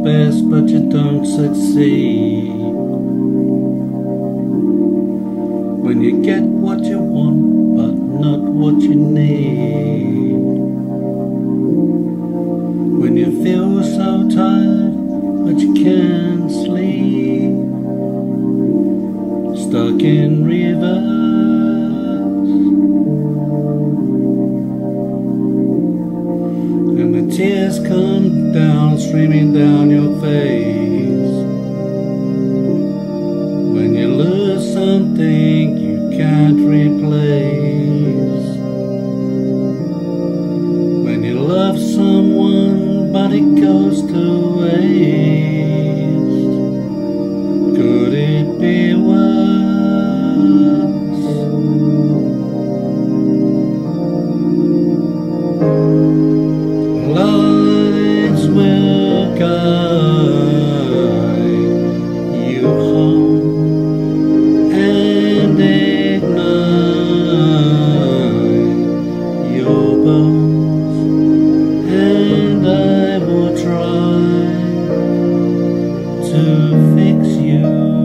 best but you don't succeed. When you get what you want but not what you need. When you feel so tired but you can't sleep. Stuck in reverse. And the tears come down, streaming down your face. When you lose something you can't replace. When you love someone but it goes to waste. Could it be worse? Lights will guide you home and ignite your bones, and I will try to fix you.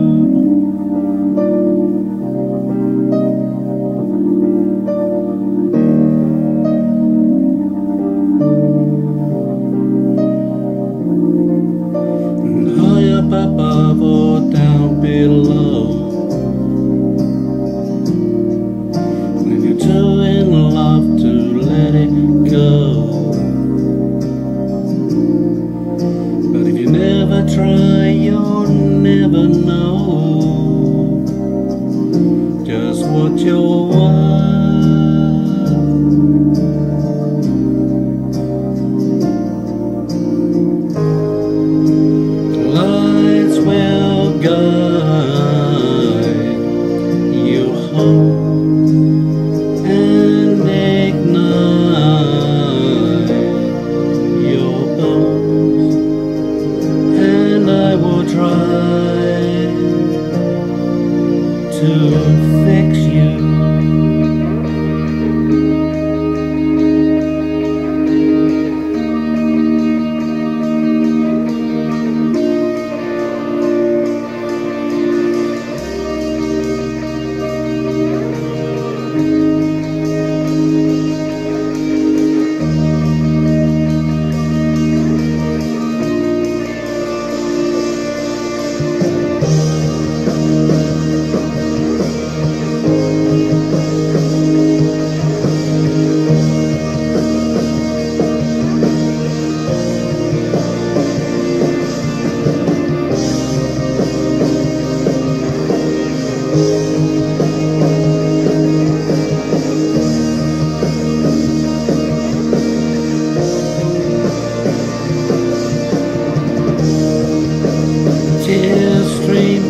Above or down below. When you're too in love to let it go. But if you never try, you'll never know just what you're worth. Guide you home and ignite your bones, and I will try to fix you. Tears stream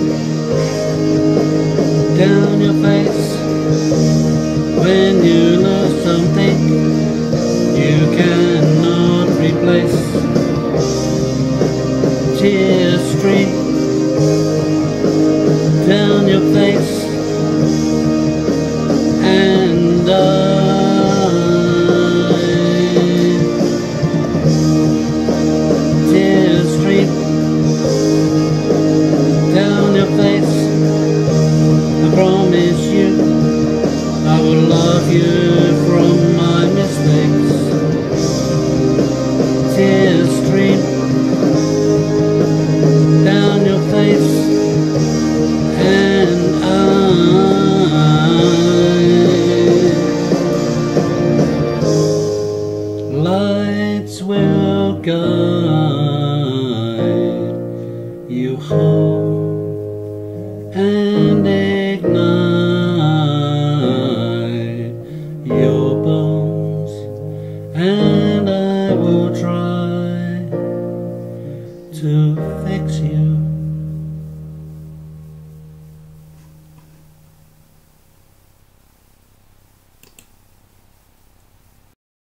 down your face when you lose something you cannot replace. Tears stream down your face, and tears stream down your face. I promise you I will love you from my mistakes. Tears stream down your face, and lights will guide you home and ignite your bones, and I will try to fix